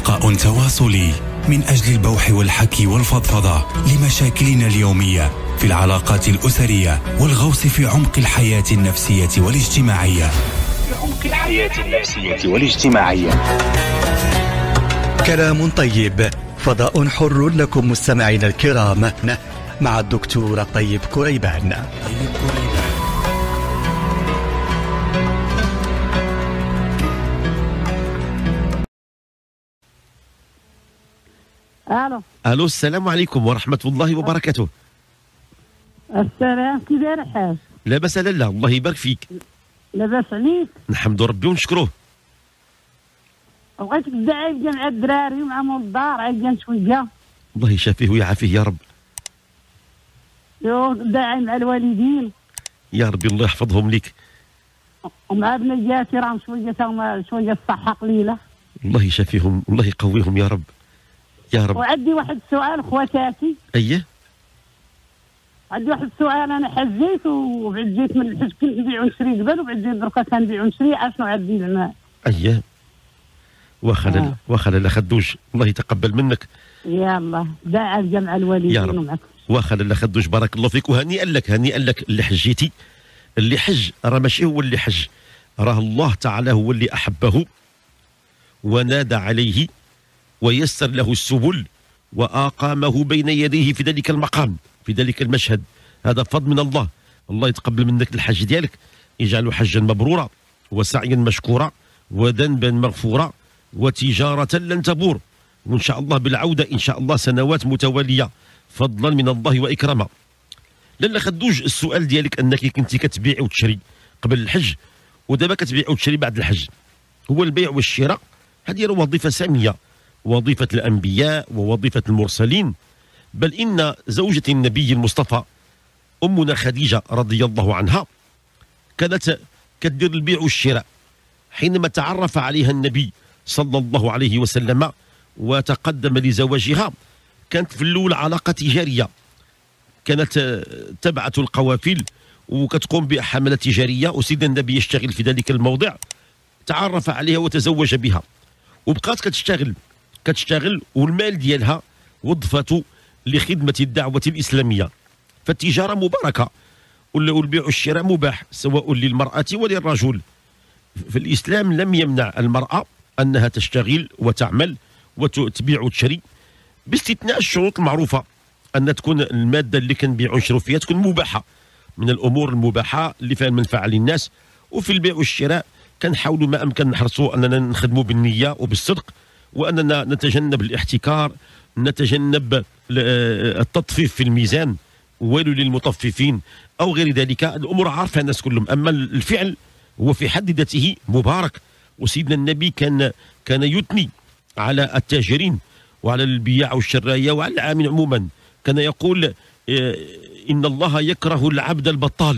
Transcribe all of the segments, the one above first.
لقاء تواصلي من أجل البوح والحكي والفضفضة لمشاكلنا اليومية في العلاقات الأسرية والغوص في عمق الحياة النفسية والاجتماعية. كلام طيب، فضاء حر لكم مستمعينا الكرام، مع الدكتور طيب كريبان. الو، السلام عليكم ورحمة الله وبركاته. السلام، كي داير الحاج؟ لاباس على الله، الله يبارك فيك. لاباس عليك؟ نحمد ربي ونشكروه. بغيتك تدعي بقى مع الدراري ومع مول الدار عيان شويه. الله يشافيه ويعافيه يا رب. داعي مع الوالدين يا ربي، الله يحفظهم ليك. ومع بنياتي راهم شويه الصحه قليله. الله يشافيهم، الله يقويهم يا رب يا رب. وعندي واحد السؤال خواتاتي. ايه، عندي واحد السؤال. انا حجيت وبعد جيت من الحج كنت نبيع ونشري قبل، وبعد جيت دركا كنبيع ونشري. اشنو عندي زعما؟ ايه، واخا لا خدوش، الله يتقبل منك. يا الله، داعي الجمع الوالدين ومعك. واخا لا خدوش، بارك الله فيك. وهنيئا لك، هنيئا لك اللي حجيتي. اللي حج راه ماشي هو اللي حج، راه الله تعالى هو اللي احبه ونادى عليه ويسر له السبل وأقامه بين يديه في ذلك المقام، في ذلك المشهد. هذا فضل من الله. الله يتقبل منك الحج ديالك، يجعله حجا مبرورا وسعيا مشكورا وذنبا مغفورا وتجارة لن تبور، وإن شاء الله بالعودة إن شاء الله سنوات متوالية فضلا من الله وإكراما. لالا خدوج، السؤال ديالك أنك كنتي كتبيع وتشري قبل الحج ودابا كتبيع وتشري بعد الحج. هو البيع والشراء هذه وظيفة سامية، وظيفة الأنبياء ووظيفة المرسلين. بل إن زوجة النبي المصطفى أمنا خديجة رضي الله عنها كانت كدير البيع والشراء. حينما تعرف عليها النبي صلى الله عليه وسلم وتقدم لزواجها، كانت في الأول علاقة تجارية، كانت تبعث القوافل وكتقوم بحملة تجارية، وسيدنا النبي يشتغل في ذلك الموضع. تعرف عليها وتزوج بها، وبقات كتشتغل والمال ديالها وظفته لخدمة الدعوة الإسلامية. فالتجارة مباركة والبيع والشراء مباح سواء للمرأة وللرجل. في الإسلام لم يمنع المرأة أنها تشتغل وتعمل وتبيع وتشري، باستثناء الشروط المعروفة، أن تكون المادة اللي كنبيع ونشرو فيها تكون مباحة، من الأمور المباحة اللي فيها المنفعة للناس. وفي البيع والشراء كنحاولوا ما أمكن نحرصوا أننا نخدموا بالنية وبالصدق، وأننا نتجنب الاحتكار، نتجنب التطفيف في الميزان، ويل للمطففين أو غير ذلك. الأمور عارفها الناس كلهم. أما الفعل هو في حد ذاته مبارك، وسيدنا النبي كان يثني على التاجرين وعلى البياع والشراية وعلى العامل عموما. كان يقول إن الله يكره العبد البطال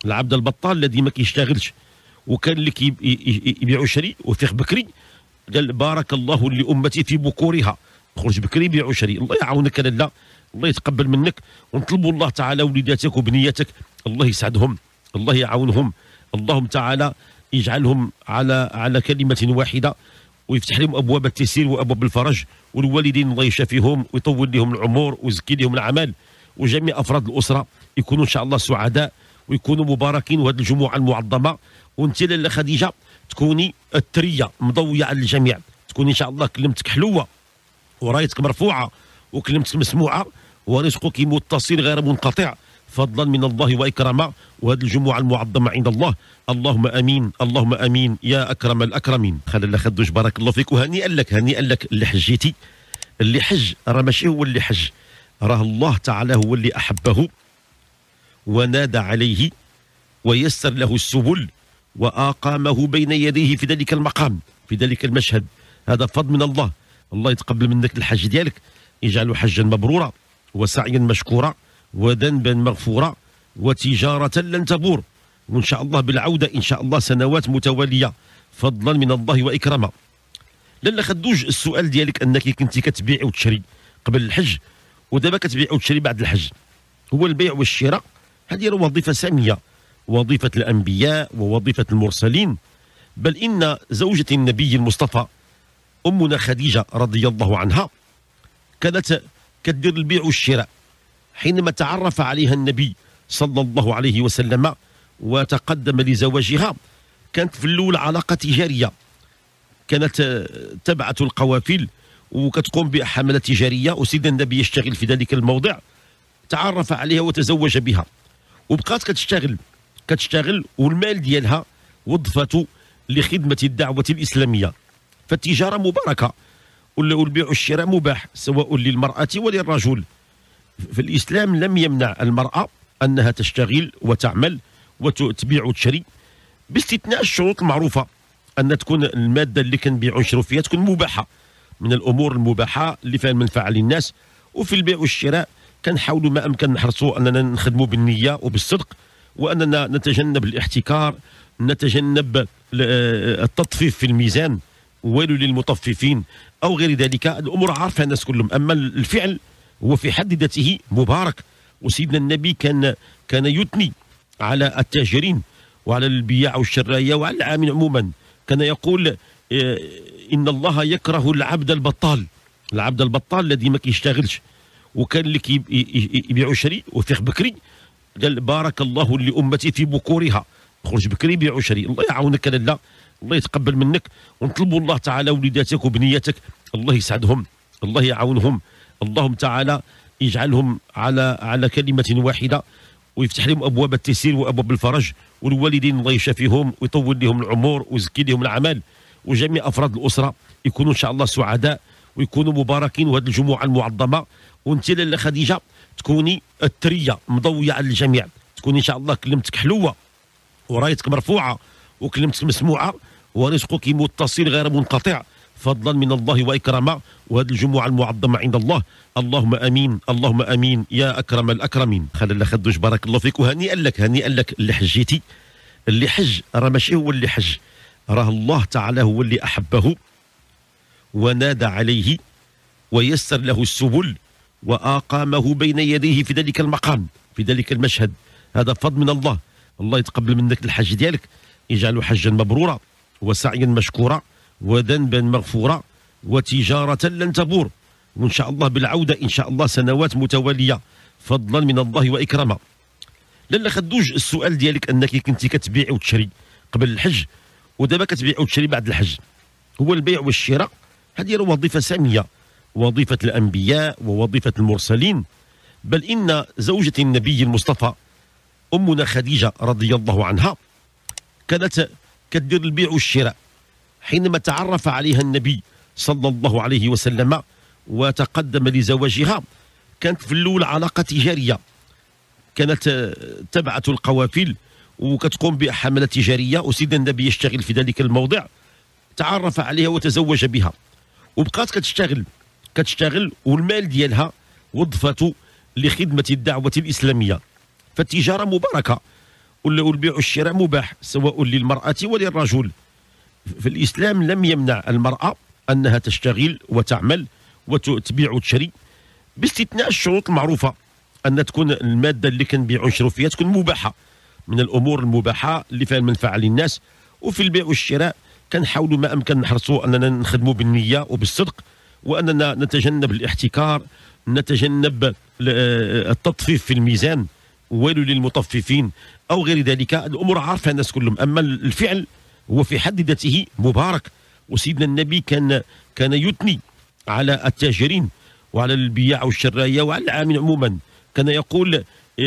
الذي ما كيشتغلش. وكان اللي يبيع ويشري وفيخ بكري قال بارك الله لأمتي في بكورها، خرج بكري بيع وشري. الله يعاونك لالا، الله يتقبل منك، ونطلبوا الله تعالى وليداتك وبنياتك الله يسعدهم، الله يعاونهم، اللهم تعالى يجعلهم على كلمة واحدة، ويفتح لهم أبواب التيسير وأبواب الفرج. والوالدين الله يشافيهم ويطول لهم العمر ويزكي لهم الأعمال، وجميع أفراد الأسرة يكونوا إن شاء الله سعداء ويكونوا مباركين. وهذه الجمعة المعظمة، وانت لاله خديجة تكوني الترية مضوية على الجميع، تكوني إن شاء الله كلمتك حلوة ورايتك مرفوعة وكلمتك مسموعة ورزقك متصل غير منقطع فضلا من الله وإكراما. وهذه الجمعة المعظمة عند الله. اللهم امين، اللهم امين يا اكرم الاكرمين. خلال خدوش، بارك الله فيك. وهنيئا لك، هنيئا لك اللي حجيتي. اللي حج راه ماشي هو اللي حج، راه الله تعالى هو اللي احبه ونادى عليه ويسر له السبل وأقامه بين يديه في ذلك المقام، في ذلك المشهد. هذا فضل من الله. الله يتقبل منك الحج ديالك، يجعله حجا مبرورا وسعيا مشكورا وذنبا مغفورا وتجارة لن تبور، وإن شاء الله بالعودة إن شاء الله سنوات متوالية فضلا من الله وإكراما. لالا خدوج، السؤال ديالك أنك كنتي كتبيع وتشري قبل الحج ودابا كتبيع وتشري بعد الحج. هو البيع والشراء هذه وظيفة سامية، وظيفة الأنبياء ووظيفة المرسلين. بل إن زوجة النبي المصطفى أمنا خديجة رضي الله عنها كانت كدير البيع والشراء. حينما تعرف عليها النبي صلى الله عليه وسلم وتقدم لزواجها، كانت في الأول علاقة تجارية، كانت تبعث القوافل وكتقوم بحملة تجارية، وسيدنا النبي يشتغل في ذلك الموضع، تعرف عليها وتزوج بها، وبقات كتشتغل والمال ديالها وظفته لخدمة الدعوة الإسلامية. فالتجارة مباركة والبيع والشراء مباح سواء للمرأة وللرجل. في الإسلام لم يمنع المرأة أنها تشتغل وتعمل وتبيع وتشري، باستثناء الشروط المعروفة، أن تكون المادة اللي كنبيعوا ونشروا فيها تكون مباحة، من الأمور المباحة اللي فيها المنفعة للناس. وفي البيع والشراء كنحاولوا ما أمكن نحرصوا أننا نخدموا بالنية وبالصدق، وأننا نتجنب الاحتكار، نتجنب التطفيف في الميزان، ويل للمطففين أو غير ذلك. الأمور عارفها الناس كلهم، أما الفعل هو في حد ذاته مبارك. وسيدنا النبي كان يثني على التاجرين وعلى البياع والشراية وعلى العامل عموما. كان يقول إن الله يكره العبد البطال، العبد البطال الذي ما كيشتغلش. وكان اللي يبيع ويشري وفيق بكري، قال بارك الله لأمتي في بكورها، خرج بكري بيع وشري. الله يعاونك لالا، الله يتقبل منك، ونطلبوا الله تعالى وليداتك وبنياتك الله يسعدهم، الله يعاونهم، اللهم تعالى يجعلهم على كلمة واحدة، ويفتح لهم أبواب التيسير وأبواب الفرج. والوالدين الله يشافيهم ويطول لهم العمر ويزكي لهم الأعمال، وجميع أفراد الأسرة يكونوا إن شاء الله سعداء ويكونوا مباركين. وهذه الجمعة المعظمة، وانت لاله خديجة تكوني الترية مضوية على الجميع، تكوني إن شاء الله كلمتك حلوة ورايتك مرفوعة وكلمتك مسموعة ورزقك متصل غير منقطع، فضلا من الله وإكراما. وهذه الجمعة المعظمة عند الله، اللهم امين اللهم امين يا اكرم الاكرمين. خلال خدوش بارك الله فيك، وهنيئا لك هنيئا لك اللي حجيتي. اللي حج راه ماشي هو اللي حج، راه الله تعالى هو اللي احبه ونادى عليه ويسر له السبل واقامه بين يديه في ذلك المقام، في ذلك المشهد. هذا فضل من الله. الله يتقبل منك الحج ديالك، يجعله حجا مبرورا وسعيا مشكورا وذنبا مغفورا وتجارة لن تبور، وإن شاء الله بالعودة إن شاء الله سنوات متوالية، فضلا من الله وإكراما. لالا خدوج، السؤال ديالك أنك كنتي كتبيع وتشري قبل الحج ودابا كتبيع وتشري بعد الحج. هو البيع والشراء هذه وظيفة سامية، وظيفة الأنبياء ووظيفة المرسلين. بل إن زوجة النبي المصطفى أمنا خديجة رضي الله عنها كانت كدير البيع والشراء. حينما تعرف عليها النبي صلى الله عليه وسلم وتقدم لزواجها، كانت في الأول علاقة تجارية، كانت تبعث القوافل وكتقوم بحملة تجارية، وسيدنا النبي يشتغل في ذلك الموضع، تعرف عليها وتزوج بها، وبقات كتشتغل والمال ديالها وظفته لخدمة الدعوة الإسلامية. فالتجارة مباركة والبيع والشراء مباح سواء للمرأة وللرجل. في الإسلام لم يمنع المرأة أنها تشتغل وتعمل وتبيع وتشري، باستثناء الشروط المعروفة، أن تكون المادة اللي كنبيعوا ونشروا فيها تكون مباحة، من الأمور المباحة اللي فيها المنفعة للناس. وفي البيع والشراء كنحاولوا ما أمكن نحرصوا أننا نخدموا بالنية وبالصدق، وأننا نتجنب الاحتكار، نتجنب التطفيف في الميزان، ويل للمطففين أو غير ذلك. الأمور عارفها الناس كلهم، أما الفعل هو في حد ذاته مبارك. وسيدنا النبي كان يثني على التاجرين وعلى البياع والشراية وعلى العامل عموما. كان يقول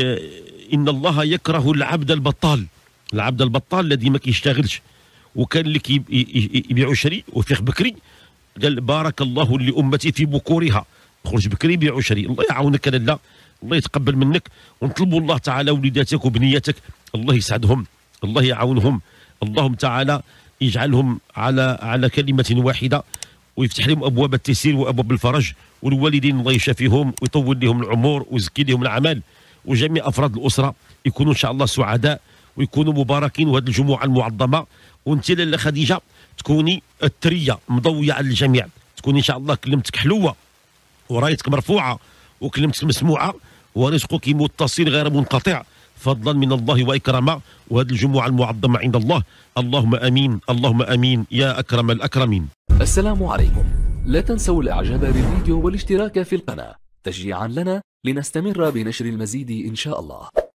إن الله يكره العبد البطال، العبد البطال الذي ما كيشتغلش. وكان اللي يبيع ويشري وفيق بكري، قال بارك الله لأمتي في بكورها، خرج بكري بيع وشري. الله يعاونك لالا، الله يتقبل منك، ونطلبوا الله تعالى وليداتك وبنياتك الله يسعدهم، الله يعاونهم، اللهم تعالى يجعلهم على كلمة واحدة، ويفتح لهم أبواب التيسير وأبواب الفرج. والوالدين الله يشافيهم ويطول لهم العمر ويزكي لهم الأعمال، وجميع أفراد الأسرة يكونوا إن شاء الله سعداء ويكونوا مباركين. وهذه الجمعة المعظمة، وانت لاله خديجة تكوني الترية مضوية على الجميع، تكوني إن شاء الله كلمتك حلوة ورايتك مرفوعة وكلمتك مسموعة ورزقك متصل غير منقطع، فضلا من الله وإكراما، وهذه الجمعة المعظمة عند الله. اللهم آمين، اللهم آمين يا أكرم الأكرمين. السلام عليكم. لا تنسوا الإعجاب بالفيديو والاشتراك في القناة تشجيعا لنا لنستمر بنشر المزيد إن شاء الله.